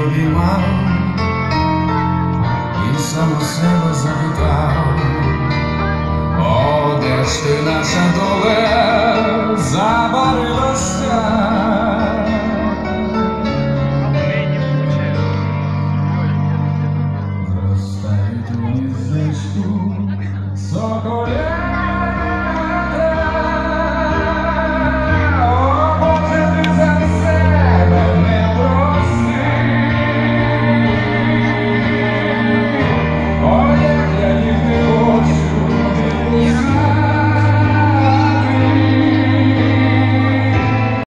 обіймав і сам у себе запитав: о, де ж ти, наша доле,